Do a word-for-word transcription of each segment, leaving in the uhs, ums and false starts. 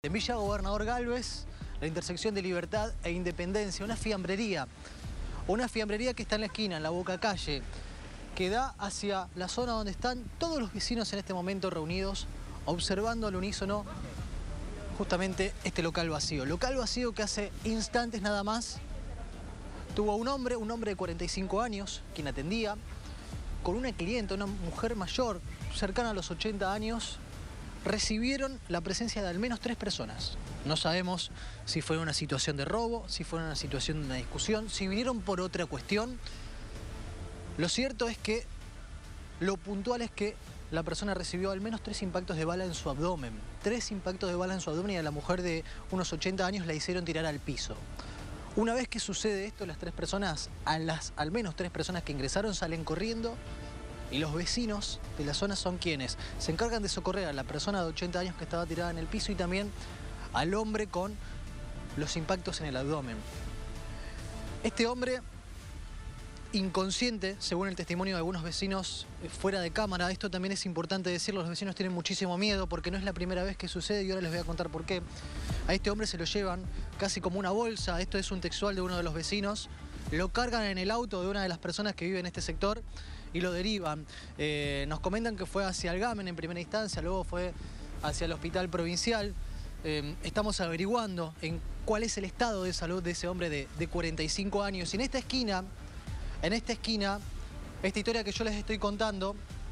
En Villa Gobernador Galvez, la intersección de Libertad e Independencia, una fiambrería. Una fiambrería que está en la esquina, en la Boca Calle, que da hacia la zona donde están todos los vecinos en este momento reunidos, observando al unísono justamente este local vacío. Local vacío que hace instantes nada más tuvo un hombre, un hombre de cuarenta y cinco años, quien atendía, con una clienta, una mujer mayor, cercana a los ochenta años, recibieron la presencia de al menos tres personas. No sabemos si fue una situación de robo, si fue una situación de una discusión, si vinieron por otra cuestión. Lo cierto es que lo puntual es que la persona recibió al menos tres impactos de bala en su abdomen. Tres impactos de bala en su abdomen y a la mujer de unos ochenta años la hicieron tirar al piso. Una vez que sucede esto, las tres personas, a las al menos tres personas que ingresaron salen corriendo y los vecinos de la zona son quienes se encargan de socorrer a la persona de ochenta años que estaba tirada en el piso y también al hombre con los impactos en el abdomen. Este hombre, inconsciente, según el testimonio de algunos vecinos fuera de cámara, esto también es importante decirlo, los vecinos tienen muchísimo miedo porque no es la primera vez que sucede y ahora les voy a contar por qué. A este hombre se lo llevan casi como una bolsa, esto es un textual de uno de los vecinos, lo cargan en el auto de una de las personas que vive en este sector y lo derivan. Eh, nos comentan que fue hacia el Gamen en primera instancia, luego fue hacia el hospital provincial. Eh, estamos averiguando en cuál es el estado de salud de ese hombre de, de cuarenta y cinco años. Y en esta esquina, en esta esquina, esta historia que yo les estoy contando,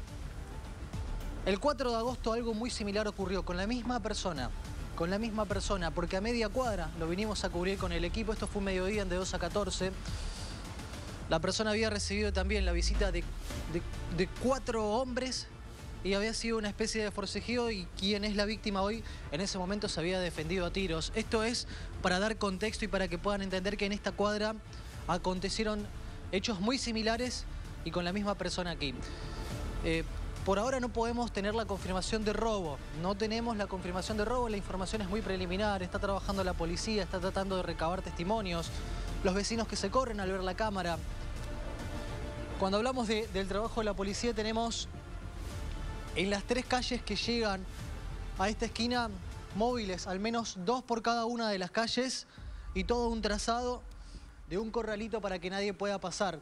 el cuatro de agosto algo muy similar ocurrió con la misma persona, con la misma persona, porque a media cuadra lo vinimos a cubrir con el equipo, esto fue un mediodía de dos a catorce. La persona había recibido también la visita de, de, de cuatro hombres y había sido una especie de forcejeo y quien es la víctima hoy en ese momento se había defendido a tiros. Esto es para dar contexto y para que puedan entender que en esta cuadra acontecieron hechos muy similares y con la misma persona aquí. Eh, por ahora no podemos tener la confirmación de robo, no tenemos la confirmación de robo, la información es muy preliminar, está trabajando la policía, está tratando de recabar testimonios, los vecinos que se corren al ver la cámara. Cuando hablamos de, del trabajo de la policía tenemos en las tres calles que llegan a esta esquina móviles, al menos dos por cada una de las calles y todo un trazado de un corralito para que nadie pueda pasar.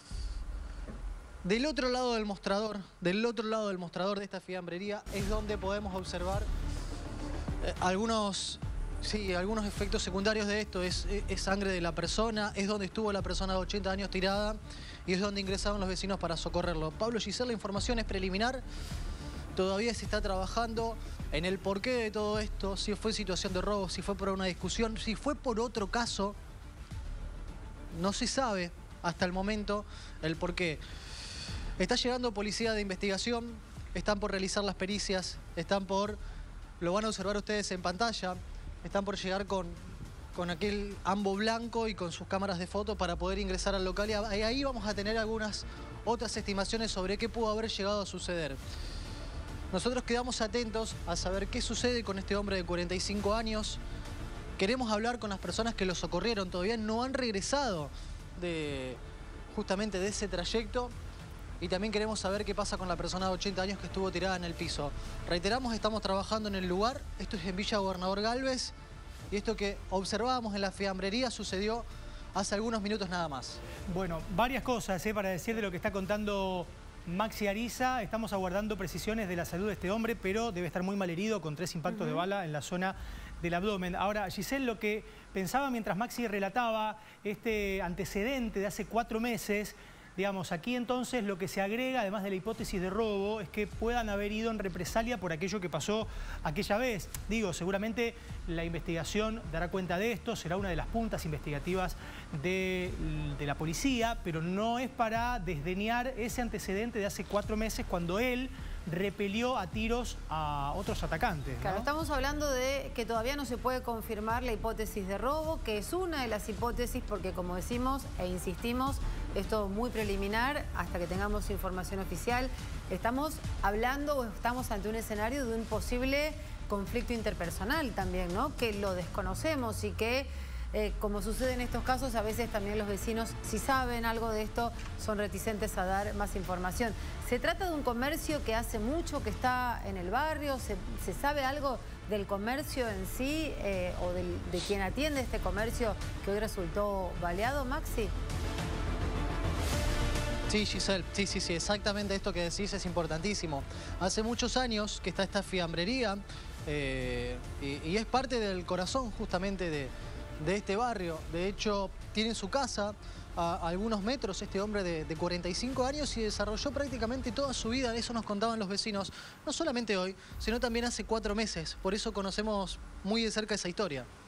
Del otro lado del mostrador, del otro lado del mostrador de esta fiambrería es donde podemos observar eh, algunos, sí, algunos efectos secundarios de esto. Es, es sangre de la persona, es donde estuvo la persona de ochenta años tirada y es donde ingresaron los vecinos para socorrerlo. Pablo Giselle, la información es preliminar. Todavía se está trabajando en el porqué de todo esto, si fue situación de robo, si fue por una discusión, si fue por otro caso. No se sabe hasta el momento el porqué. Está llegando policía de investigación, están por realizar las pericias, están por, lo van a observar ustedes en pantalla, están por llegar con, con aquel ambo blanco y con sus cámaras de foto para poder ingresar al local y ahí vamos a tener algunas otras estimaciones sobre qué pudo haber llegado a suceder. Nosotros quedamos atentos a saber qué sucede con este hombre de cuarenta y cinco años. Queremos hablar con las personas que lo socorrieron, todavía no han regresado de, justamente de ese trayecto. Y también queremos saber qué pasa con la persona de ochenta años que estuvo tirada en el piso. Reiteramos, estamos trabajando en el lugar, esto es en Villa Gobernador Galvez. Y esto que observábamos en la fiambrería sucedió hace algunos minutos nada más. Bueno, varias cosas ¿eh? para decir de lo que está contando Maxi Ariza. Estamos aguardando precisiones de la salud de este hombre, pero debe estar muy mal herido con tres impactos uh-huh. de bala en la zona del abdomen. Ahora, Giselle, lo que pensaba mientras Maxi relataba este antecedente de hace cuatro meses, digamos, aquí entonces lo que se agrega, además de la hipótesis de robo, es que puedan haber ido en represalia por aquello que pasó aquella vez. Digo, seguramente la investigación dará cuenta de esto, será una de las puntas investigativas de, de la policía, pero no es para desdeñar ese antecedente de hace cuatro meses cuando él repelió a tiros a otros atacantes, ¿no? Claro, estamos hablando de que todavía no se puede confirmar la hipótesis de robo, que es una de las hipótesis porque, como decimos e insistimos, es todo muy preliminar hasta que tengamos información oficial. Estamos hablando o estamos ante un escenario de un posible conflicto interpersonal también, ¿no? Que lo desconocemos y que, eh, como sucede en estos casos, a veces también los vecinos, si saben algo de esto, son reticentes a dar más información. ¿Se trata de un comercio que hace mucho que está en el barrio? ¿Se, se sabe algo del comercio en sí eh, o del, de quien atiende este comercio que hoy resultó baleado, Maxi? Sí, Giselle, sí, sí, sí, exactamente esto que decís es importantísimo. Hace muchos años que está esta fiambrería eh, y, y es parte del corazón justamente de, de este barrio. De hecho, tiene su casa a, a algunos metros este hombre de, de cuarenta y cinco años y desarrolló prácticamente toda su vida, eso nos contaban los vecinos, no solamente hoy, sino también hace cuatro meses. Por eso conocemos muy de cerca esa historia.